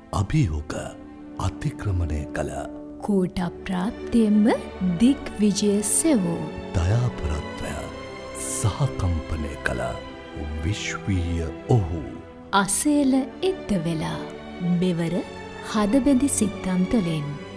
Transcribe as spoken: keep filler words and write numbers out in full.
අභියෝග අතික්‍රමණය කළ කූට ප්‍රාප්තියෙන්ම දික් විජය සෙවූ දයාපරත්වය සහකම්පනය කළ විශ්වීය ඔහු අසේල එද්ද වෙලා මෙවර හදබැඳි සිත්තම් තුළින්